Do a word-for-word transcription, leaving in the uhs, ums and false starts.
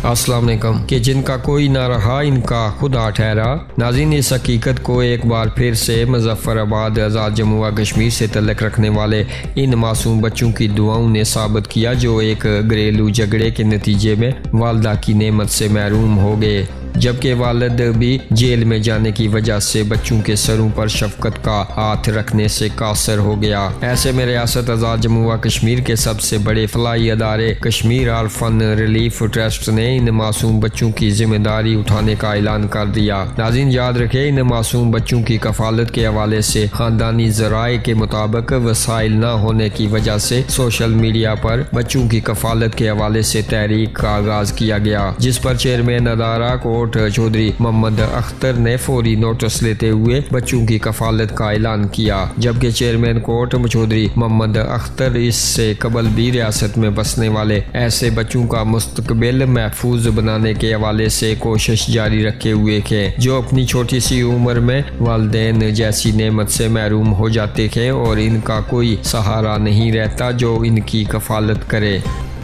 अस्सलाम वालेकुम कि जिनका कोई ना रहा इनका खुदा ठहरा। नाज़रीन, इस हकीकत को एक बार फिर से मुजफ्फराबाद आज़ाद जम्मू व कश्मीर से तल्लुक़ रखने वाले इन मासूम बच्चों की दुआओं ने साबित किया जो एक घरेलू झगड़े के नतीजे में वालदा की नेमत से महरूम हो गए, जबकि वालिद भी जेल में जाने की वजह से बच्चों के सरों पर शफकत का हाथ रखने से कासर हो गया। ऐसे में रियासत आज़ाद जम्मू व कश्मीर के सबसे बड़े फलाही अदारे कश्मीर आर्फन रिलीफ ट्रस्ट ने इन मासूम बच्चों की जिम्मेदारी उठाने का ऐलान कर दिया। नाज़रीन, याद रखें, इन मासूम बच्चों की कफालत के हवाले से खानदानी ज़राए के मुताबिक वसाइल न होने की वजह से सोशल मीडिया पर बच्चों की कफालत के हवाले से तहरीक का आगाज किया गया, जिस पर चेयरमैन अदारा को चौधरी मोहम्मद अख्तर ने फौरी नोटिस लेते हुए बच्चों की कफालत का ऐलान किया। जबकि चेयरमैन कोर्ट चौधरी मोहम्मद अख्तर इससे कबल भी रियासत में बसने वाले ऐसे बच्चों का मुस्तकबिल महफूज बनाने के हवाले से कोशिश जारी रखे हुए थे जो अपनी छोटी सी उम्र में वालिदैन जैसी नेमत से महरूम हो जाते थे और इनका कोई सहारा नहीं रहता जो इनकी कफालत करे।